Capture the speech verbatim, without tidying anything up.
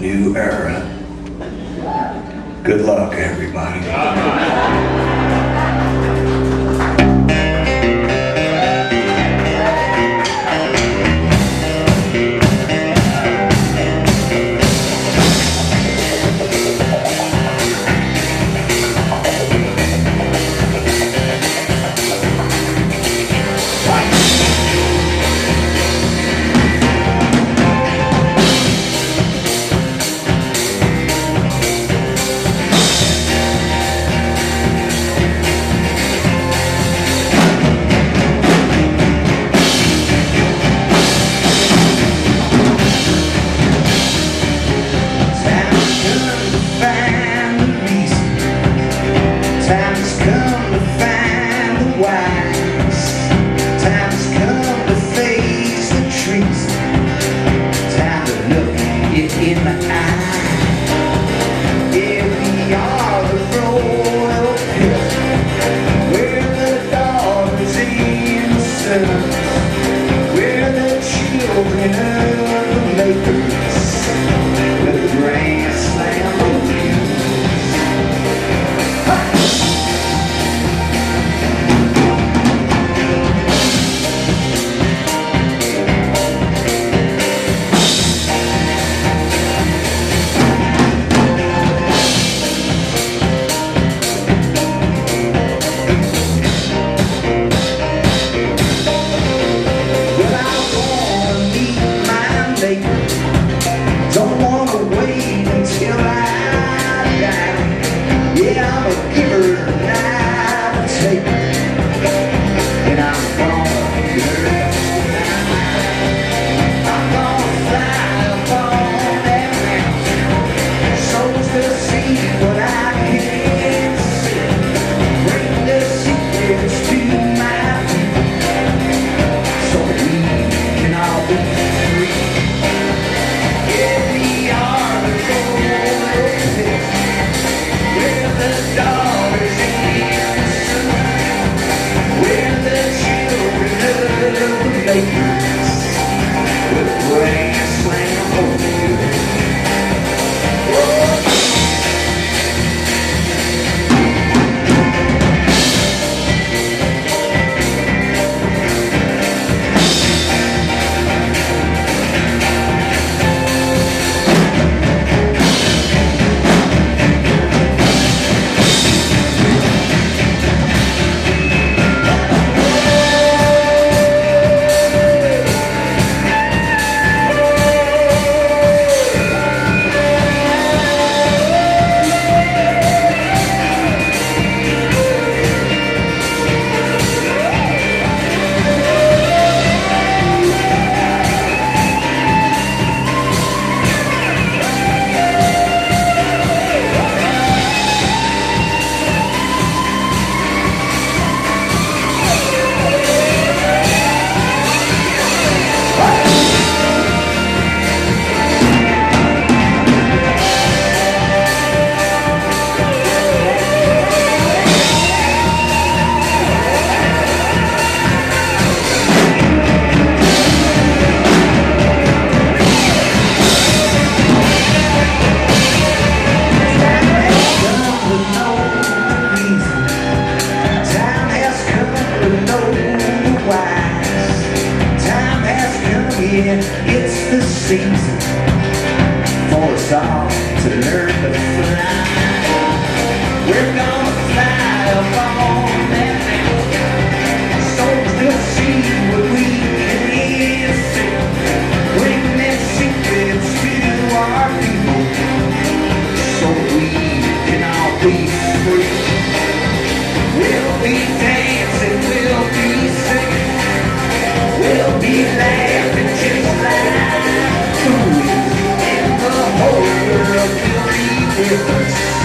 new era. Good luck, everybody. In the eye, yeah, we are the royal pit, where the daughters in the sun, where the children of the makers, where the Grand Slambovians. Don't wanna wait until I die. Yeah, I'm a giver and I'm a taker, and I'm gonna learn. I'm gonna fly up on that mountain, souls will see what I can't see, bring the secrets to my people, so we can all be free. Grand Slambovians. It's the season for us all to learn to fly. We're gonna fly up on that mountain, souls will see what we can see, bring them secrets to our people, so we can all be free. We'll be dancing, we'll be singing, we'll be laughing just like fools, and the whole world will be with us.